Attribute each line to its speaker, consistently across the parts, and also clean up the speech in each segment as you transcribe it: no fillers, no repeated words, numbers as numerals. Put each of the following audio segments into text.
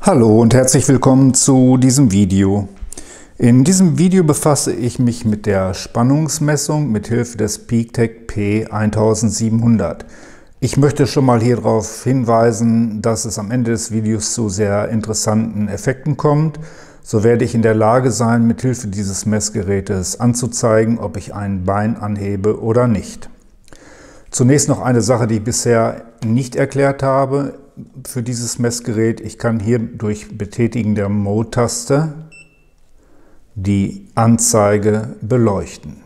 Speaker 1: Hallo und herzlich willkommen zu diesem Video. In diesem Video befasse ich mich mit der Spannungsmessung mit Hilfe des PeakTech P1700. Ich möchte schon mal hier darauf hinweisen, dass es am Ende des Videos zu sehr interessanten Effekten kommt. So werde ich in der Lage sein, mit Hilfe dieses Messgerätes anzuzeigen, ob ich ein Bein anhebe oder nicht. Zunächst noch eine Sache, die ich bisher nicht erklärt habe für dieses Messgerät. Ich kann hier durch Betätigen der Mode-Taste die Anzeige beleuchten.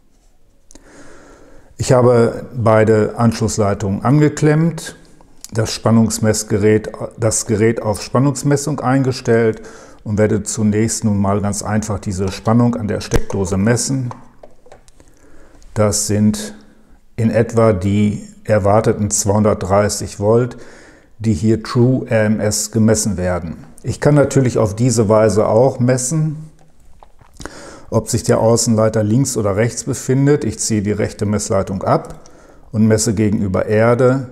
Speaker 1: Ich habe beide Anschlussleitungen angeklemmt, das Gerät auf Spannungsmessung eingestellt und werde zunächst nun mal ganz einfach diese Spannung an der Steckdose messen. Das sind in etwa die erwarteten 230 Volt, die hier True RMS gemessen werden. Ich kann natürlich auf diese Weise auch messen, ob sich der Außenleiter links oder rechts befindet. Ich ziehe die rechte Messleitung ab und messe gegenüber Erde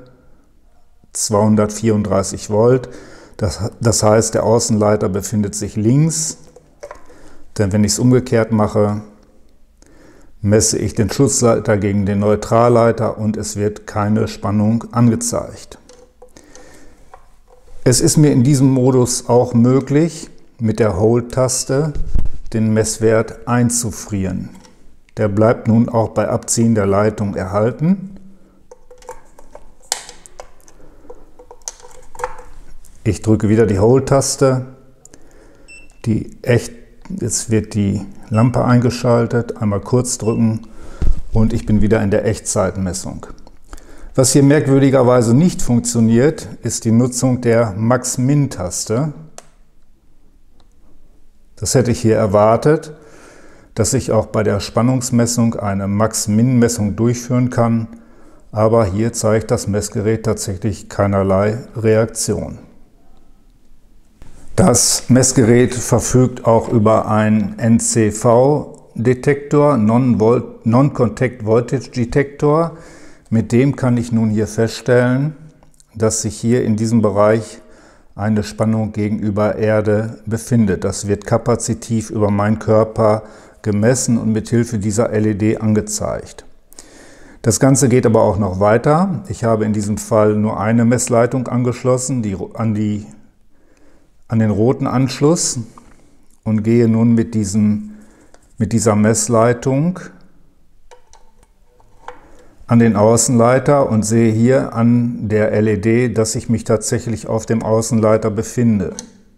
Speaker 1: 234 Volt. Das heißt, der Außenleiter befindet sich links, denn wenn ich es umgekehrt mache, messe ich den Schutzleiter gegen den Neutralleiter und es wird keine Spannung angezeigt. Es ist mir in diesem Modus auch möglich, mit der Hold-Taste den Messwert einzufrieren. Der bleibt nun auch bei Abziehen der Leitung erhalten. Ich drücke wieder die Hold-Taste. Jetzt wird die Lampe eingeschaltet, einmal kurz drücken und ich bin wieder in der Echtzeitmessung. Was hier merkwürdigerweise nicht funktioniert, ist die Nutzung der Max-Min-Taste. Das hätte ich hier erwartet, dass ich auch bei der Spannungsmessung eine Max-Min-Messung durchführen kann, aber hier zeigt das Messgerät tatsächlich keinerlei Reaktion. Das Messgerät verfügt auch über einen NCV-Detektor, Non-Contact Voltage Detektor. Mit dem kann ich nun hier feststellen, dass sich hier in diesem Bereich eine Spannung gegenüber Erde befindet. Das wird kapazitiv über meinen Körper gemessen und mit Hilfe dieser LED angezeigt. Das Ganze geht aber auch noch weiter. Ich habe in diesem Fall nur eine Messleitung angeschlossen, an den roten Anschluss, und gehe nun mit dieser Messleitung an den Außenleiter und sehe hier an der LED, dass ich mich tatsächlich auf dem Außenleiter befinde.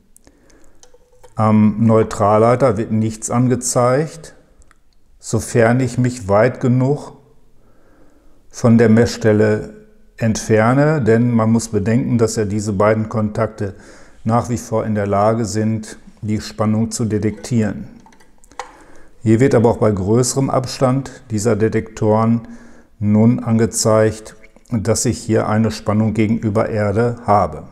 Speaker 1: Am Neutralleiter wird nichts angezeigt, sofern ich mich weit genug von der Messstelle entferne, denn man muss bedenken, dass ja diese beiden Kontakte nach wie vor in der Lage sind, die Spannung zu detektieren. Hier wird aber auch bei größerem Abstand dieser Detektoren nun angezeigt, dass ich hier eine Spannung gegenüber Erde habe.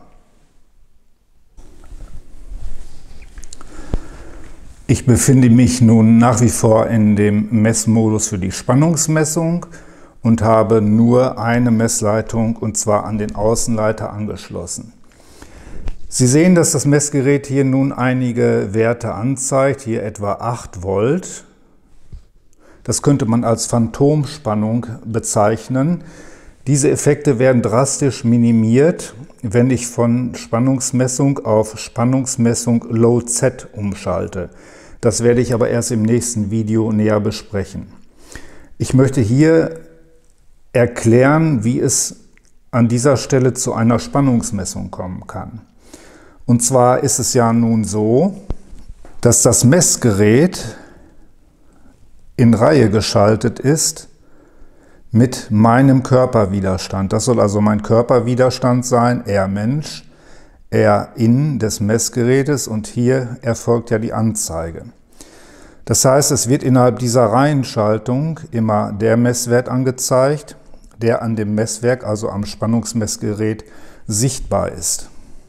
Speaker 1: Ich befinde mich nun nach wie vor in dem Messmodus für die Spannungsmessung und habe nur eine Messleitung, und zwar an den Außenleiter, angeschlossen. Sie sehen, dass das Messgerät hier nun einige Werte anzeigt, hier etwa 8 Volt. Das könnte man als Phantomspannung bezeichnen. Diese Effekte werden drastisch minimiert, wenn ich von Spannungsmessung auf Spannungsmessung Load Z umschalte. Das werde ich aber erst im nächsten Video näher besprechen. Ich möchte hier erklären, wie es an dieser Stelle zu einer Spannungsmessung kommen kann. Und zwar ist es ja nun so, dass das Messgerät in Reihe geschaltet ist mit meinem Körperwiderstand. Das soll also mein Körperwiderstand sein, R Mensch, R in des Messgerätes, und hier erfolgt ja die Anzeige. Das heißt, es wird innerhalb dieser Reihenschaltung immer der Messwert angezeigt, der an dem Messwerk, also am Spannungsmessgerät, sichtbar ist.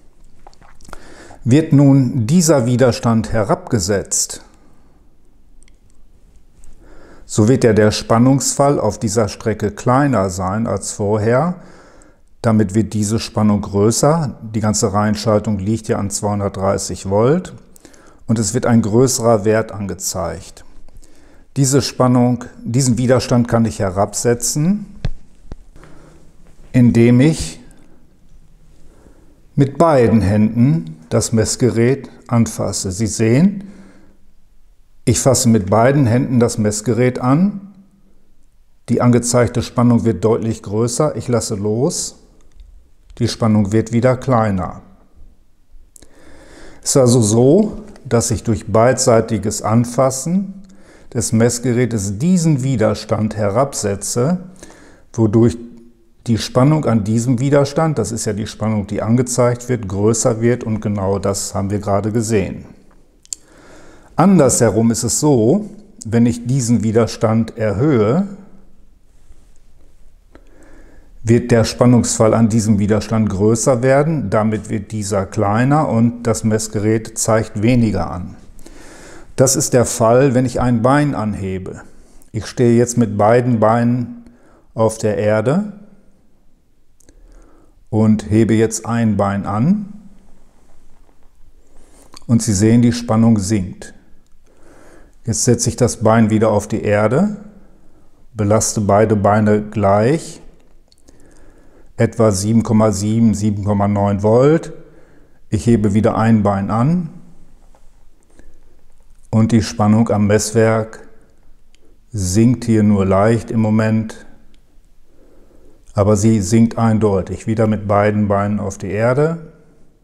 Speaker 1: Wird nun dieser Widerstand herabgesetzt, so wird ja der Spannungsfall auf dieser Strecke kleiner sein als vorher. Damit wird diese Spannung größer. Die ganze Reihenschaltung liegt ja an 230 Volt und es wird ein größerer Wert angezeigt. Diese Spannung, diesen Widerstand kann ich herabsetzen, indem ich mit beiden Händen das Messgerät anfasse. Sie sehen, ich fasse mit beiden Händen das Messgerät an. Die angezeigte Spannung wird deutlich größer. Ich lasse los. Die Spannung wird wieder kleiner. Es ist also so, dass ich durch beidseitiges Anfassen des Messgerätes diesen Widerstand herabsetze, wodurch die Spannung an diesem Widerstand, das ist ja die Spannung, die angezeigt wird, größer wird und genau das haben wir gerade gesehen. Andersherum ist es so, wenn ich diesen Widerstand erhöhe, wird der Spannungsfall an diesem Widerstand größer werden, damit wird dieser kleiner und das Messgerät zeigt weniger an. Das ist der Fall, wenn ich ein Bein anhebe. Ich stehe jetzt mit beiden Beinen auf der Erde und hebe jetzt ein Bein an und Sie sehen, die Spannung sinkt. Jetzt setze ich das Bein wieder auf die Erde, belaste beide Beine gleich, etwa 7,7, 7,9 Volt. Ich hebe wieder ein Bein an und die Spannung am Messwerk sinkt hier nur leicht im Moment, aber sie sinkt eindeutig. Wieder mit beiden Beinen auf die Erde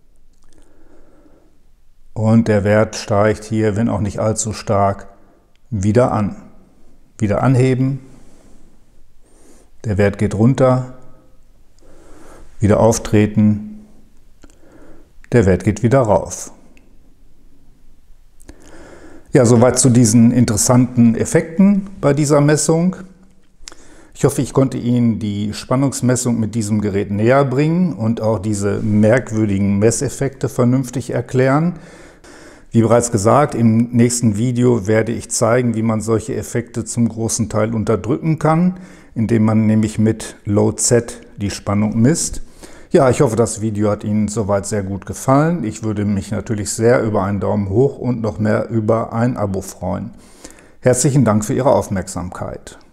Speaker 1: und der Wert steigt hier, wenn auch nicht allzu stark, wieder an. Wieder anheben, der Wert geht runter, wieder auftreten, der Wert geht wieder rauf. Ja, soweit zu diesen interessanten Effekten bei dieser Messung. Ich hoffe, ich konnte Ihnen die Spannungsmessung mit diesem Gerät näher bringen und auch diese merkwürdigen Messeffekte vernünftig erklären. Wie bereits gesagt, im nächsten Video werde ich zeigen, wie man solche Effekte zum großen Teil unterdrücken kann, indem man nämlich mit Load Z die Spannung misst. Ja, ich hoffe, das Video hat Ihnen soweit sehr gut gefallen. Ich würde mich natürlich sehr über einen Daumen hoch und noch mehr über ein Abo freuen. Herzlichen Dank für Ihre Aufmerksamkeit.